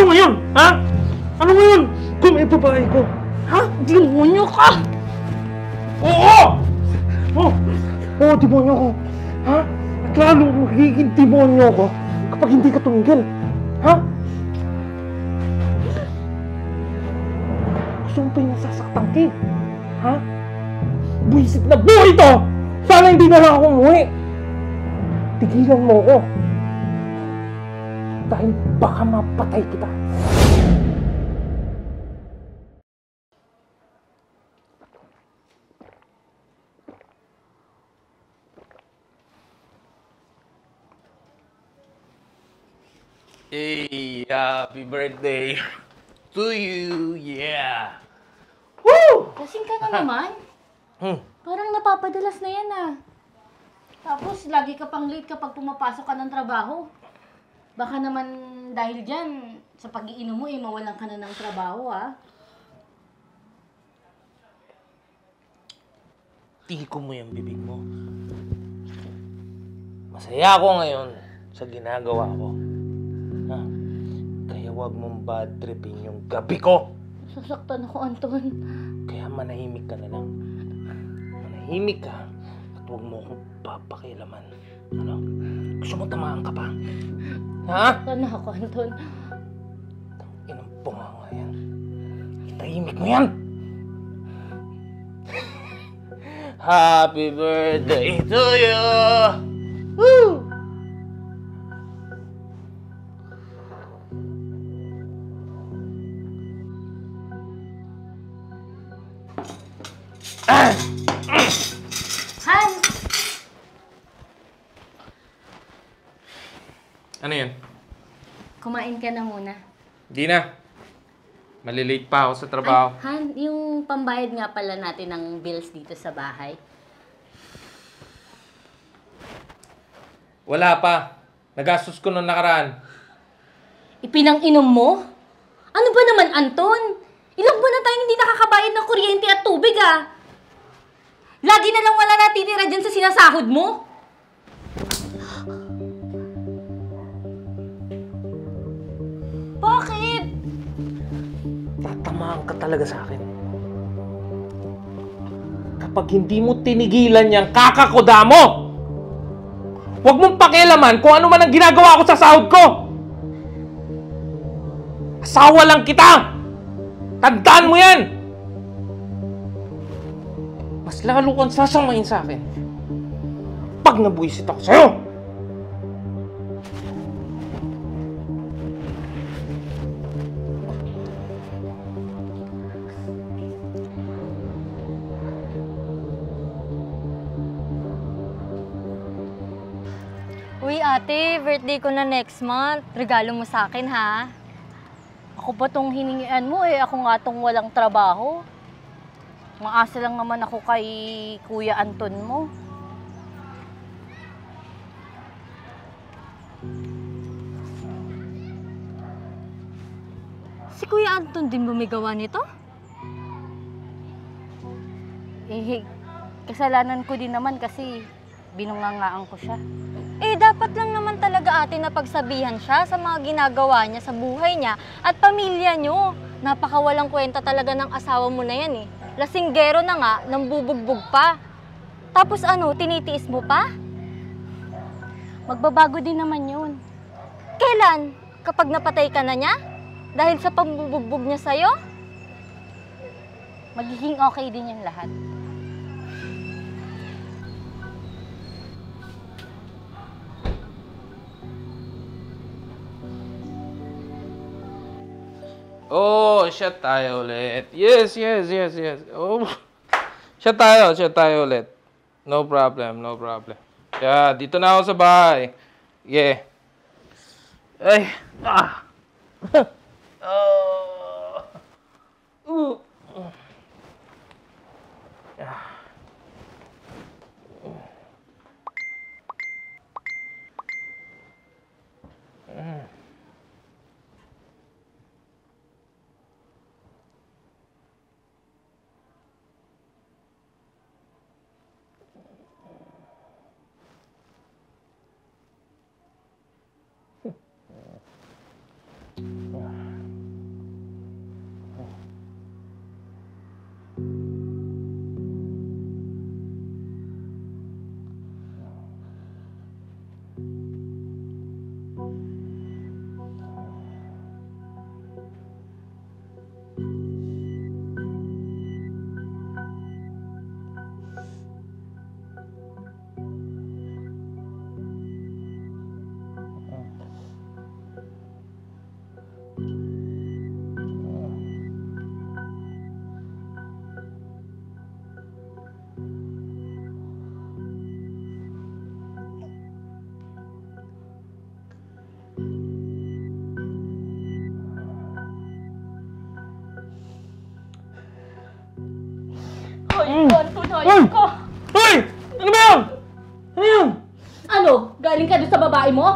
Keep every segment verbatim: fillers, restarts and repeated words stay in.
ngayon? Ha? Ano ngayon? Kung may babae ko. Ha? Demonyo ka! Oo! Oh! Oo, demonyo ko. Ha? At lalong magiging demonyo ko kapag hindi ka tumigil. Ha? Gusto mo pa yung nasasaktan ka? Ha? Buisit na buhay to! Sana hindi na lang ako umuwi. Tigilan mo ko. Dahil baka mapatay kita. Hey, happy birthday to you, yeah! Woo! Lasing ka na naman. Hmm. Parang napapadalas na yan ah. Tapos lagi ka pang late kapag pumapasok ka ng trabaho. Baka naman dahil dyan, sa pag-iinom mo eh, mawalan ka na ng trabaho ah. Tiko mo yung bibig mo. Masaya ako ngayon sa ginagawa ko. Ha? Kaya wag mong bad tripin yung gabi ko. Sasaktan ako, Anton. Kaya manahimik ka na lang. Manahimik ka at wag mo akong papakialaman. Ano? Gusto mo tamaan ka pa? Ha? Sasaktan ako, Anton. Inang bunga yan. Itahimik mo yan! Happy birthday to you! Woo! Ah! Han! Ano yan? Kumain ka na muna. Di na. Malilate pa ako sa trabaho. Ay, Han, yung pambayad nga pala natin ng bills dito sa bahay. Wala pa. Nagastos ko nung nakaraan. Ipinang-inom mo? Ano ba naman, Anton? Ilang buwan na tayong hindi nakakabayad ng kuryente at tubig, ah. Lagi na lang wala natitira dyan sa sinasahod mo. Bakit? Tatamaan ka talaga sa akin. Kapag hindi mo tinigilan yung kakakoda mo, huwag mong pakialaman kung ano man ang ginagawa ko sa sahod ko. Asawa lang kita! Tandaan mo yan! Mas lalo kang sasamahin sa akin pag nabuisit ako sa'yo! Uy ate, birthday ko na next month. Regalo mo sa akin ha. Ako ba tong hiningian mo eh? Ako nga tong walang trabaho. Maasa lang naman ako kay Kuya Anton mo. Si Kuya Anton din bumigawa nito? Eh, kasalanan ko din naman kasi binungangaan ko siya. Eh, dapat lang naman talaga ate na pagsabihan siya sa mga ginagawa niya sa buhay niya at pamilya niyo. Napakawalang kwenta talaga ng asawa mo na yan eh. Lasinggero na nga, nambubugbog pa. Tapos ano, tinitiis mo pa? Magbabago din naman yun. Kailan? Kapag napatay ka na niya? Dahil sa pambubugbog niya sa'yo? Magiging okay din yung lahat. Oh, shot tayo ulit. Yes, yes, yes, yes. Oh, shot tayo, shot tayo ulit. No problem, no problem. Yeah, dito na ako sa bahay. Yeah. Ay, ah. Oh. Uh. Ah. Mm. Ayos ko! Hoy! Ano ba yan? Ano yan? Ano? Galing ka doon sa babae mo?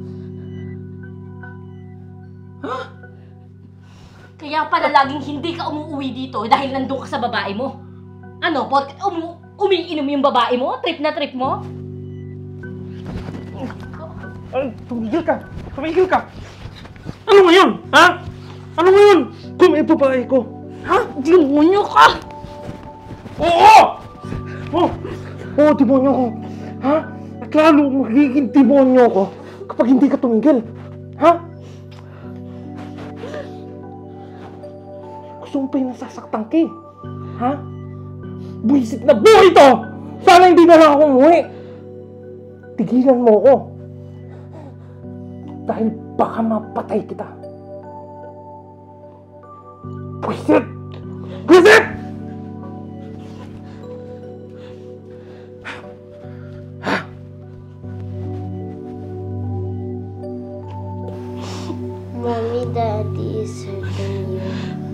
Ha? Kaya pala laging hindi ka umuwi dito dahil nandun ka sa babae mo. Ano? Porket umu umiinom yung babae mo? Trip na trip mo? Ay, tumigil ka! Tumigil ka! Ano ngayon? Ha? Ano ngayon? Kung may babae ko. Ha? Demonyo ka! Oo! Oh! Oo, demonyo ko. Ha? At lalo magiging demonyo ko kapag hindi ka tumigil. Ha? Gusto mo pa yung nasasaktan ka eh. Ha? Buisit na buhay to! Sana hindi na lang ako umuwi. Tigilan mo ko. Dahil baka mapatay kita. Buisit! Buisit! Mommy, Daddy is hurting you.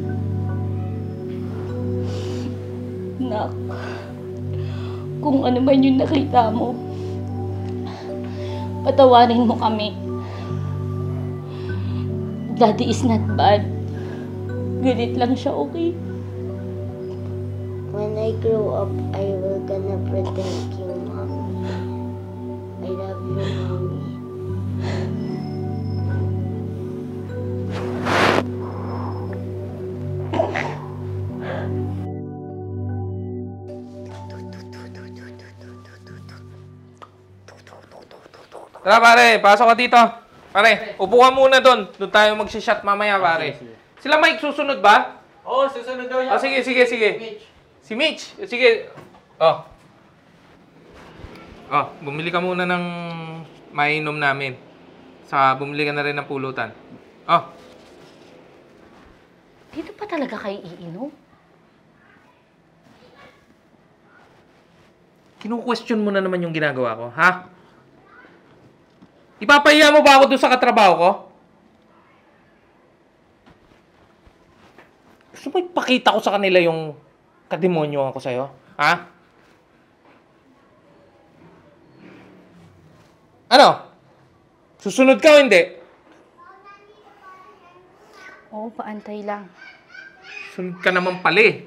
Nak, kung ano man yung nakita mo, patawarin mo kami. Daddy is not bad. Galit lang siya, okay? When I grow up, I will gonna protect you, Mommy. I love you, Mommy. Tara pare, pasok ka dito. Pare, upo ka muna doon. Doon tayo mag-shot mamaya pare. Sila Mike, susunod ba? Oo, susunod daw Oh, sige, sige, sige. Si Mitch. Sige. Oh. Oh, bumili ka muna ng mainom namin. Sa bumili ka na rin ng pulutan. Oh. Dito pa talaga kayo iinom? Kinu-question mo na naman yung ginagawa ko, ha? Ipapahiya mo ba ako doon sa katrabaho ko? Gusto mo ipakita ko sa kanila yung kademonyo ako sa'yo? Ha? Ano? Susunod ka o hindi? Oo, paantay lang. Sunod ka naman pala eh.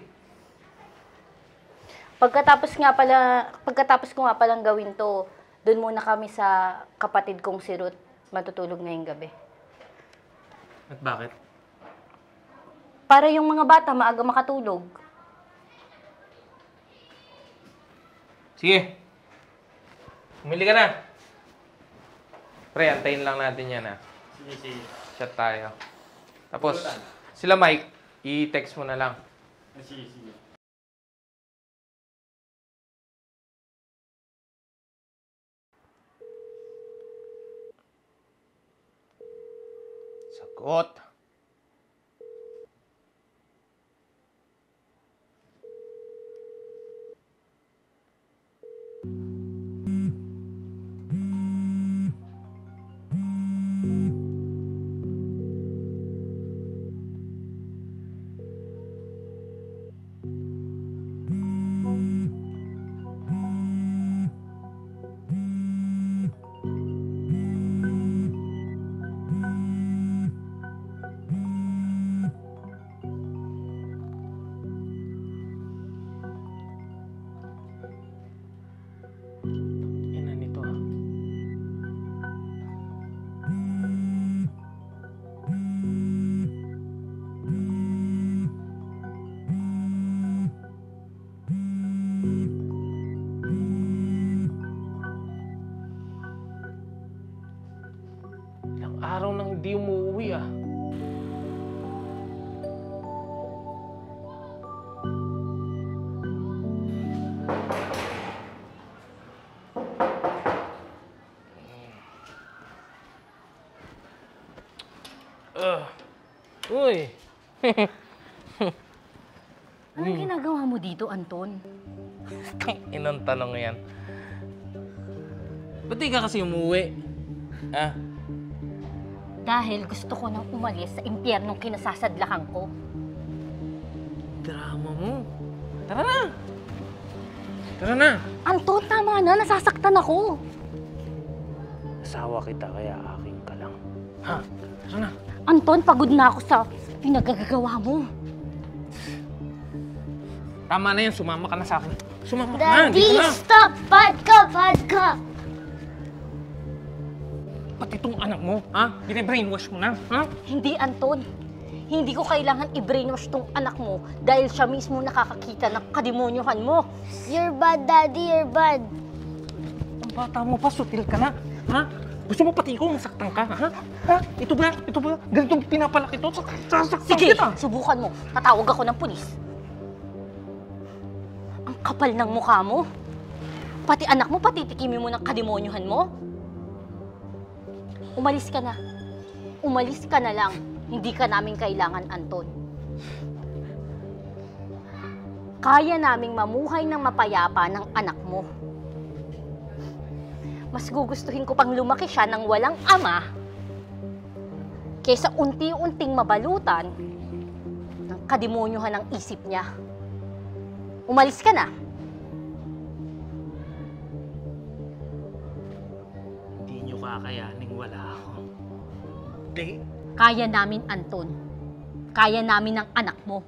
Pagkatapos nga pala, pagkatapos ko nga palang gawin to, doon muna kami sa kapatid kong si Ruth matutulog ngayong gabi. At bakit? Para yung mga bata maaga makatulog. Sige. Umili ka na. Pre, antayin lang natin yan ha. Sige, sige. Chat tayo. Tapos, sila Mike, i-text mo na lang. Sige, sige. Sagot. Ina nito ha. Ilang araw nang hindi umuwi ah. Uh, uy. Anong ginagawa mo dito, Anton? Inang tanong yan. Ba't di ka kasi umuwi? Ah? Dahil gusto ko nang umalis sa impyernong kinasasadlakan ko. Drama mo. Tara na. Tara na! Anton, tama na. Nasasaktan ako. Asawa kita, kaya akin ka lang. Ha? Tara na! Anton, pagod na ako sa pinagagagawa mo. Tama na yan, sumama ka na sa akin. Sumama ka na, Daddy, dito na! stop! Bad ka! Bad ka! Pati itong anak mo, ha? Bine-brainwash mo na, ha? Hindi, Anton. Hindi ko kailangan i-brainwash tong anak mo dahil siya mismo nakakakita ng kademonyohan mo. You're bad, Daddy. You're bad. Ang bata mo pa, sutil ka na, ha? Gusto mo pati ikaw masaktan ka, ha? Ha? Ito ba? Ito ba? Ganitong pinapalaki to? Sasaktan Sige, kita! subukan mo. Tatawag ako ng pulis. Ang kapal ng mukha mo. Pati anak mo, patitikimin mo ng kademonyohan mo. Umalis ka na. Umalis ka na lang. Hindi ka namin kailangan, Anton. Kaya naming mamuhay ng mapayapa ng anak mo. Mas gugustuhin ko pang lumaki siya ng walang ama kaysa unti-unting mabalutan ng kademonyohan ng isip niya. Umalis ka na. Hindi nyo kakayaning wala ako. Hindi. Kaya namin, Anton. Kaya namin ng anak mo.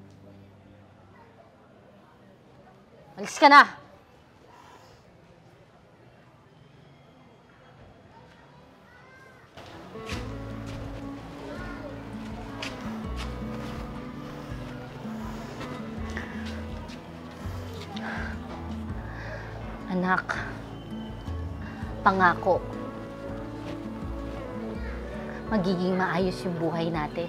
Umalis ka na. Anak, pangako, magiging maayos yung buhay natin.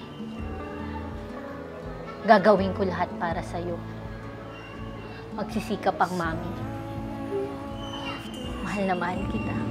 Gagawin ko lahat para sa'yo. Magsisikap ang mami. Mahal na mahal kita.